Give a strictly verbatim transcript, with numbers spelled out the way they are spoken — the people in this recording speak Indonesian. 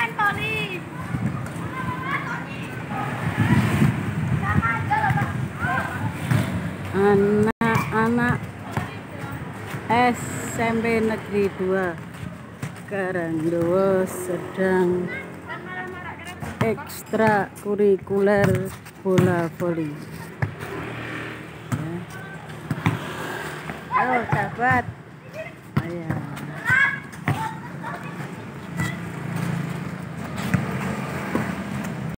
Anak-anak S M P Negeri dua Karangdowo sedang ekstrakurikuler bola voli. Halo sahabat, ayo.